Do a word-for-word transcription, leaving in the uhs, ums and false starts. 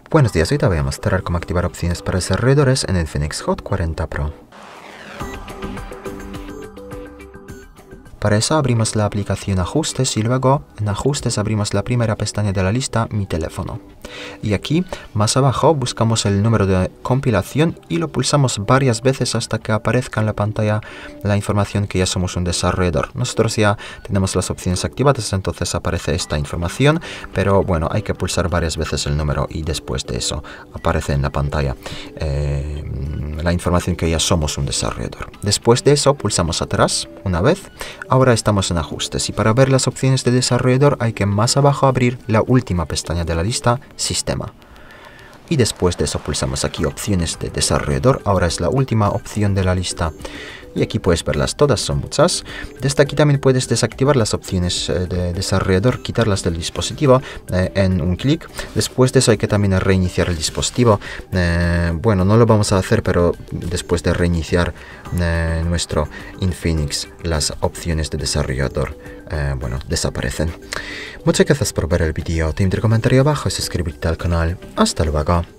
Buenos días, hoy te voy a mostrar cómo activar opciones para desarrolladores en el Phoenix Hot cuarenta Pro. Para eso abrimos la aplicación Ajustes y luego en Ajustes abrimos la primera pestaña de la lista, Mi teléfono. Y aquí, más abajo, buscamos el número de compilación y lo pulsamos varias veces hasta que aparezca en la pantalla la información que ya somos un desarrollador. Nosotros ya tenemos las opciones activadas, entonces aparece esta información, pero bueno, hay que pulsar varias veces el número y después de eso aparece en la pantalla eh, la información que ya somos un desarrollador. Después de eso pulsamos atrás una vez. Ahora estamos en Ajustes y para ver las opciones de desarrollador hay que más abajo abrir la última pestaña de la lista, Sistema. Y después de eso pulsamos aquí Opciones de desarrollador. Ahora es la última opción de la lista. Y aquí puedes verlas todas, son muchas. Desde aquí también puedes desactivar las opciones de desarrollador, quitarlas del dispositivo eh, en un clic. Después de eso hay que también reiniciar el dispositivo. Eh, bueno, no lo vamos a hacer, pero después de reiniciar eh, nuestro Infinix, las opciones de desarrollador, eh, bueno, desaparecen. Muchas gracias por ver el vídeo. Te invito a comentario abajo y suscribirte al canal. Hasta luego.